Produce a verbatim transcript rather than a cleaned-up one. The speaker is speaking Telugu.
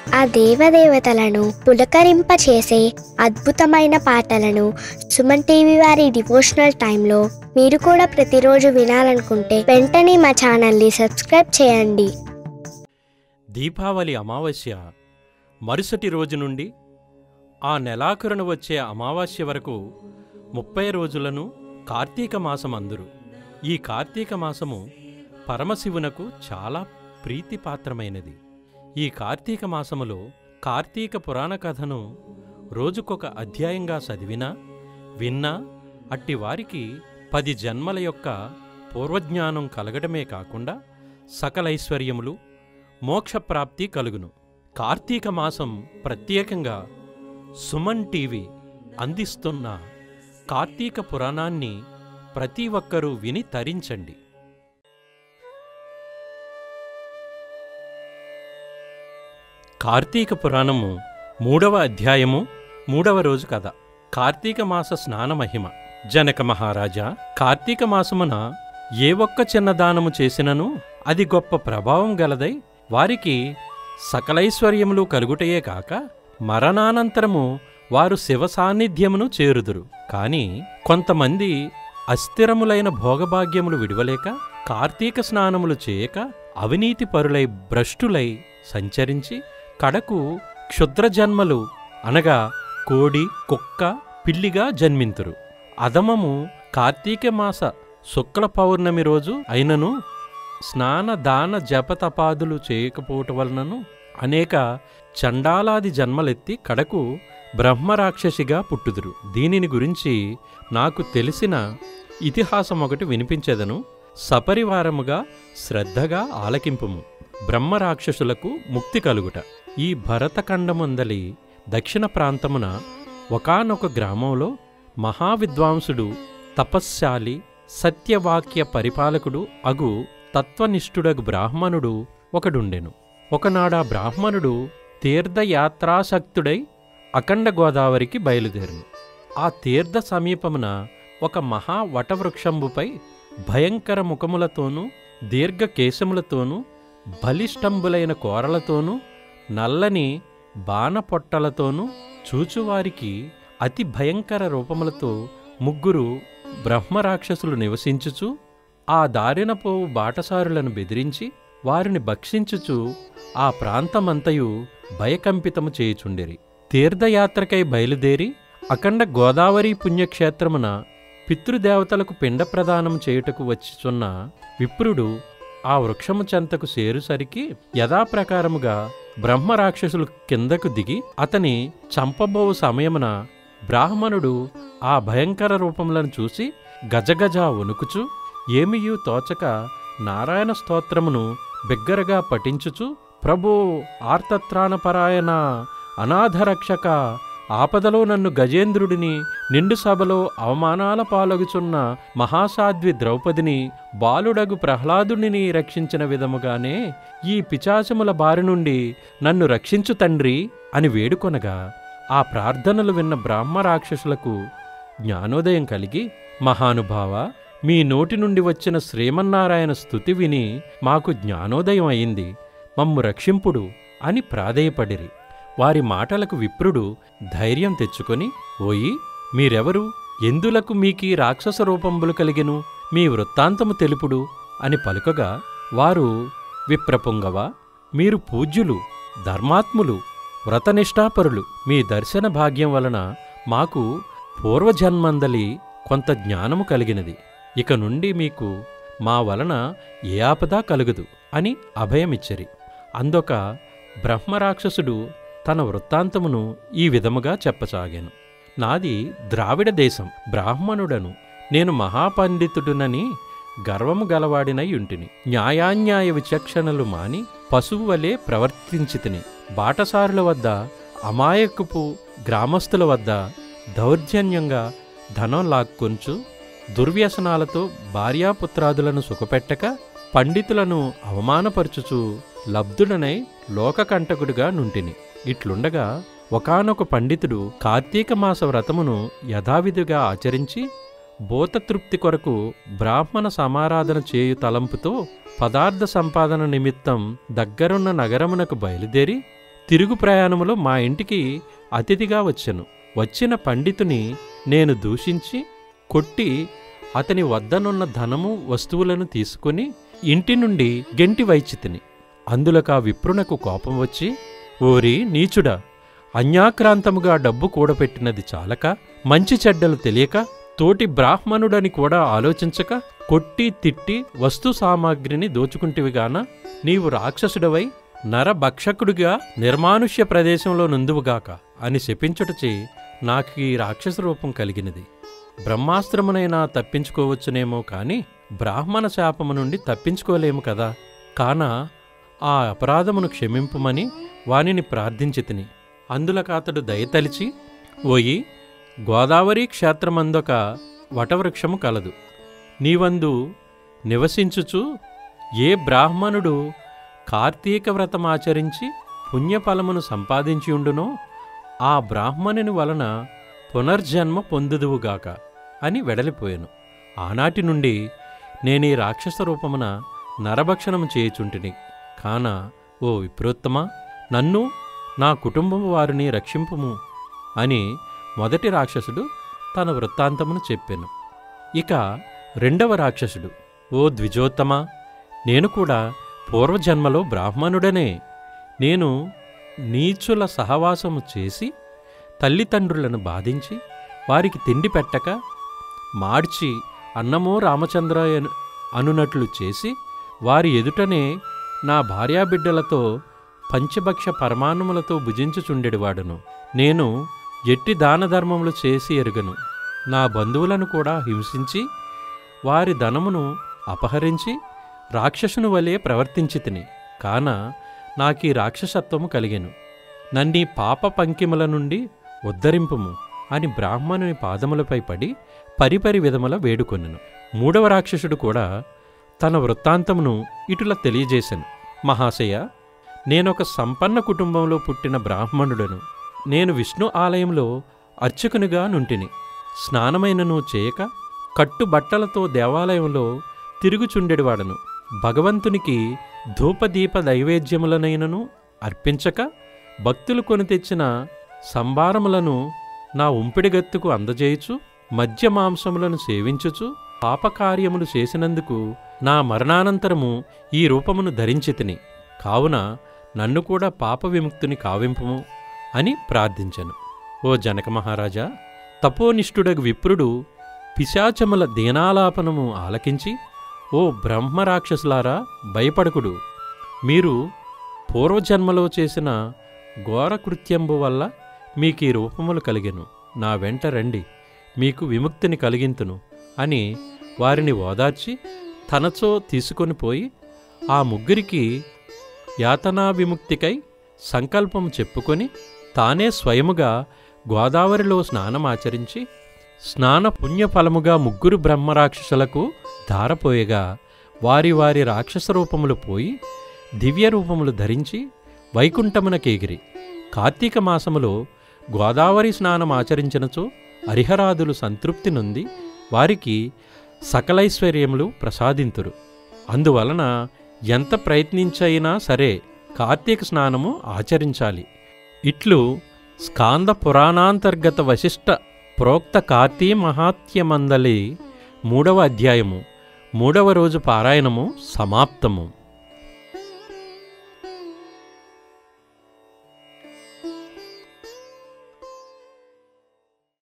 ఆ దేవదేవతలను పులకరింపచేసే అద్భుతమైన పాటలను సుమన్ టీవీ వారి డివోషనల్ టైంలో మీరు కూడా ప్రతిరోజు వినాలనుకుంటే వెంటనే మా ఛానల్ని సబ్స్క్రైబ్ చేయండి. దీపావళి అమావాస్య మరుసటి రోజు నుండి ఆ నెలాఖరున వచ్చే అమావాస్య వరకు ముప్పై రోజులను కార్తీక మాసం అందురు. ఈ కార్తీక మాసము పరమశివునకు చాలా ప్రీతిపాత్రమైనది. ఈ కార్తీక మాసములో కార్తీక పురాణ కథను రోజుకొక అధ్యాయంగా చదివినా విన్నా అట్టివారికి పది జన్మల యొక్క పూర్వజ్ఞానం కలగడమే కాకుండా సకలైశ్వర్యములు మోక్షప్రాప్తి కలుగును. కార్తీక మాసం ప్రత్యేకంగా సుమన్ టీవీ అందిస్తున్న కార్తీక పురాణాన్ని ప్రతి ఒక్కరూ విని తరించండి. కార్తీక పురాణము మూడవ అధ్యాయము మూడవ రోజు కథ. కార్తీక మాస స్నాన మహిమ. జనక మహారాజా, కార్తీక మాసమున ఏ ఒక్క చిన్న దానము చేసినను అది గొప్ప ప్రభావం గలదై వారికి సకలైశ్వర్యములు కలుగుటయే కాక మరణానంతరము వారు శివ సాన్నిధ్యమును చేరుదురు. కాని కొంతమంది అస్థిరములైన భోగభాగ్యములు విడువలేక కార్తీక స్నానములు చేయక అవినీతి పరులై భ్రష్టులై సంచరించి కడకు క్షుద్రజన్మలు అనగా కోడి కుక్క పిల్లిగా జన్మింతురు. అధమము కార్తీక మాస శుక్ల పౌర్ణమి రోజు అయినను స్నాన దాన జపతపాదులు చేయకపోవటం వలనను అనేక చండాలాది జన్మలెత్తి కడకు బ్రహ్మరాక్షసిగా పుట్టుదురు. దీనిని గురించి నాకు తెలిసిన ఇతిహాసం ఒకటి వినిపించెదను, సపరివారముగా శ్రద్ధగా ఆలకింపుము. బ్రహ్మరాక్షసులకు ముక్తి కలుగుట. ఈ భరతఖండముందలి దక్షిణ ప్రాంతమున ఒకానొక గ్రామంలో మహావిద్వాంసుడు తపశ్శాలి సత్యవాక్య పరిపాలకుడు అగు తత్వనిష్ఠుడగు బ్రాహ్మణుడు ఒకడుండెను. ఒకనాడా బ్రాహ్మణుడు తీర్థయాత్రాసక్తుడై అఖండ గోదావరికి బయలుదేరును. ఆ తీర్థ సమీపమున ఒక మహా వటవృక్షంబుపై భయంకర ముఖములతోనూ దీర్ఘకేశములతోనూ బలిష్టంబులైన కోరలతోనూ నల్లని బాణపొట్టలతోనూ చూచువారికి అతి భయంకర రూపములతో ముగ్గురు బ్రహ్మరాక్షసులు నివసించుచు ఆ దారిన పోవు బాటసారులను బెదిరించి వారిని భక్షించుచు ఆ ప్రాంతమంతయు భయకంపితము చేయుచుండిరి. తీర్థయాత్రకై బయలుదేరి అఖండ గోదావరి పుణ్యక్షేత్రమున పితృదేవతలకు పిండ ప్రదానం చేయుటకు వచ్చిచున్న విప్రుడు ఆ వృక్షము చెంతకు చేరుసరికి యథాప్రకారముగా బ్రహ్మరాక్షసులు కిందకు దిగి అతని చంపబోవు సమయమున బ్రాహ్మణుడు ఆ భయంకర రూపములను చూసి గజగజ వణుకుచు ఏమియూ తోచక నారాయణ స్తోత్రమును బిగ్గరగా పఠించుచు, ప్రభో ఆర్తత్రాణపరాయణ అనాథరక్షక, ఆపదలో నన్ను గజేంద్రుడిని నిండు సభలో అవమానాల పాలగుచున్న మహాసాధ్వి ద్రౌపదిని బాలుడగు ప్రహ్లాదుని రక్షించిన విధముగానే ఈ పిశాచముల బారి నుండి నన్ను రక్షించు తండ్రి అని వేడుకొనగా ఆ ప్రార్థనలు విన్న బ్రహ్మరాక్షసులకు జ్ఞానోదయం కలిగి, మహానుభావ, మీ నోటి నుండి వచ్చిన శ్రీమన్నారాయణ స్తుతి విని మాకు జ్ఞానోదయం అయింది, మమ్ము రక్షింపుడు అని ప్రాధేయపడిరి. వారి మాటలకు విప్రుడు ధైర్యం తెచ్చుకొని, ఓయి, మీరెవరు? ఎందులకు మీకీ రాక్షస రూపంబులు కలిగెను? మీ వృత్తాంతము తెలుపుడు అని పలుకగా వారు, విప్రపుంగవ, మీరు పూజ్యులు, ధర్మాత్ములు, వ్రతనిష్ఠాపరులు. మీ దర్శన భాగ్యం వలన మాకు పూర్వజన్మందలి కొంత జ్ఞానము కలిగినది. ఇక నుండి మీకు మా వలన ఏ ఆపద కలుగదు అని అభయమిచ్చరి. అందొక బ్రహ్మరాక్షసుడు తన వృత్తాంతమును ఈ విధముగా చెప్పసాగాను. నాది ద్రావిడ దేశం, బ్రాహ్మణుడను, నేను మహాపండితుడునని గర్వము గలవాడినై యుంటిని. న్యాయాన్యాయ విచక్షణలు మాని పశువు వలె ప్రవర్తించితిని. బాటసారుల వద్ద, అమాయకపు గ్రామస్తుల వద్ద దౌర్జన్యంగా ధనం లాక్కొంచు దుర్వ్యసనాలతో భార్యాపుత్రాదులను సుఖపెట్టక పండితులను అవమానపరచుచు లబ్ధుడనై లోకకంటకుడిగా నుంటిని. ఇట్లుండగా ఒకానొక పండితుడు కార్తీక మాస వ్రతమును యథావిధిగా ఆచరించి భూతతృప్తి కొరకు బ్రాహ్మణ సమారాధన చేయు తలంపుతో పదార్థ సంపాదన నిమిత్తం దగ్గరున్న నగరమునకు బయలుదేరి తిరుగు ప్రయాణములో మా ఇంటికి అతిథిగా వచ్చెను. వచ్చిన పండితుని నేను దూషించి కొట్టి అతని వద్దనున్న ధనము వస్తువులను తీసుకుని ఇంటి నుండి గెంటి వైచితిని. అందులకా విప్రునకు కోపం వచ్చి, ఓరి నీచుడా, అన్యాక్రాంతముగా డబ్బు కూడపెట్టినది చాలక, మంచి చెడ్డలు తెలియక, తోటి బ్రాహ్మణుడని కూడా ఆలోచించక కొట్టి తిట్టి వస్తు సామాగ్రిని దోచుకుంటివిగాన నీవు రాక్షసుడవై నరభక్షకుడిగా నిర్మానుష్య ప్రదేశంలో నుందువుగాక అని శపించుటచే నాకు ఈ రాక్షస రూపం కలిగినది. బ్రహ్మాస్త్రమునైనా తప్పించుకోవచ్చునేమో కాని బ్రాహ్మణ శాపము నుండి తప్పించుకోలేము కదా. కాన ఆ అపరాధమును క్షమింపుమని వానిని ప్రార్థించితిని. అందులకాతడు దయతలిచి, ఓయి, గోదావరి క్షేత్రమందొక వటవృక్షము కలదు. నీవందు నివసించుచు ఏ బ్రాహ్మణుడు కార్తీక వ్రతమాచరించి పుణ్యఫలమును సంపాదించియుండునో ఆ బ్రాహ్మణుని వలన పునర్జన్మ పొందుదువుగాక అని వెడలిపోయాను. ఆనాటి నుండి నేనీ రాక్షస రూపమున నరభక్షణము చేయుచుంటిని. కాన ఓ విప్రోత్తమా, నన్ను నా కుటుంబము వారిని రక్షింపుము అని మొదటి రాక్షసుడు తన వృత్తాంతమును చెప్పెను. ఇక రెండవ రాక్షసుడు, ఓ ద్విజోత్తమా, నేను కూడా పూర్వజన్మలో బ్రాహ్మణుడనే. నేను నీచుల సహవాసము చేసి తల్లిదండ్రులను బాధించి వారికి తిండి పెట్టక మార్చి అన్నమో రామచంద్ర అనునట్లు చేసి వారి ఎదుటనే నా భార్యాబిడ్డలతో పంచభక్ష పరమాన్నములతో భుజించుచుండెడివాడును. నేను ఎట్టి దానధర్మములు చేసి ఎరుగను. నా బంధువులను కూడా హింసించి వారి ధనమును అపహరించి రాక్షసుని వలె ప్రవర్తించితిని. కాన నాకీ రాక్షసత్వము కలిగెను. నన్నీ పాప పంకిముల నుండి ఉద్ధరింపుము అని బ్రాహ్మణుని పాదములపై పడి పరిపరి విధముల వేడుకొనెను. మూడవ రాక్షసుడు కూడా తన వృత్తాంతమును ఇటుల తెలియజేశాను. మహాశయ, నేనొక సంపన్న కుటుంబంలో పుట్టిన బ్రాహ్మణుడను. నేను విష్ణు ఆలయంలో అర్చకునిగా నుంటిని. స్నానమైనను చేయక కట్టుబట్టలతో దేవాలయంలో తిరుగుచుండెడివాడను. భగవంతునికి ధూపదీప నైవేద్యములనైనను అర్పించక భక్తులు కొని తెచ్చిన సంభారములను నా ఉంపిడిగత్తుకు అందజేయుచు మద్య మాంసములను సేవించుచు పాపకార్యములు చేసినందుకు నా మరణానంతరము ఈ రూపమును ధరించితిని. కావున నన్ను కూడా పాప విముక్తుని కావింపుము అని ప్రార్థించెను. ఓ జనక మహారాజా, తపోనిష్ఠుడగు విప్రుడు పిశాచముల దీనాలాపనము ఆలకించి, ఓ బ్రహ్మరాక్షసులారా, భయపడకుడు. మీరు పూర్వజన్మలో చేసిన ఘోరకృత్యంబు వల్ల మీకీ రూపములు కలిగెను. నా వెంట రండి, మీకు విముక్తిని కలిగింతును అని వారిని ఓదార్చి తనచో తీసుకొని పోయి ఆ ముగ్గురికి యాతనా విముక్తికై సంకల్పం చెప్పుకొని తానే స్వయముగా గోదావరిలో స్నానమాచరించి స్నాన పుణ్యఫలముగా ముగ్గురు బ్రహ్మరాక్షసులకు ధారపోయగా వారి వారి రాక్షస రూపములు పోయి దివ్య రూపములు ధరించి వైకుంఠమునకేగిరి. కార్తీక మాసములో గోదావరి స్నానం ఆచరించినచో హరిహరాదులు సంతృప్తి నొంది వారికి సకలైశ్వర్యములు ప్రసాదింతురు. అందువలన ఎంత ప్రయత్నించైనా సరే కార్తీక స్నానము ఆచరించాలి. ఇట్లు స్కాంద పురాణాంతర్గత వశిష్ఠ ప్రోక్త కార్తీ మహాత్యమందలి మూడవ అధ్యాయము మూడవ రోజు పారాయణము సమాప్తము.